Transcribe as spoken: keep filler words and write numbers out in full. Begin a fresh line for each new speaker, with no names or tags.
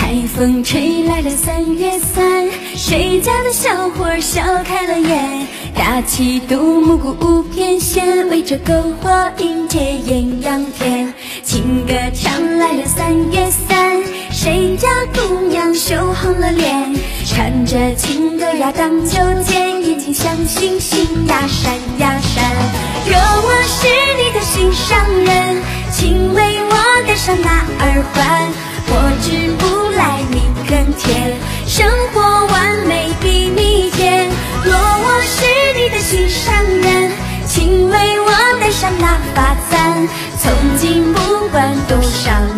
海风吹来了三月三，谁家的小伙儿笑开了眼？大气独木鼓舞翩跹，围着篝火迎接艳阳天。情歌唱来了三月三，谁家姑娘羞红了脸？唱着情歌呀荡秋千，眼睛像星星呀闪呀闪。若我是你的心上人，请为我戴上那耳环。我织不来你更甜，生活完美比你甜。若我是你的心上人，请为我戴上那发簪，从今不管多少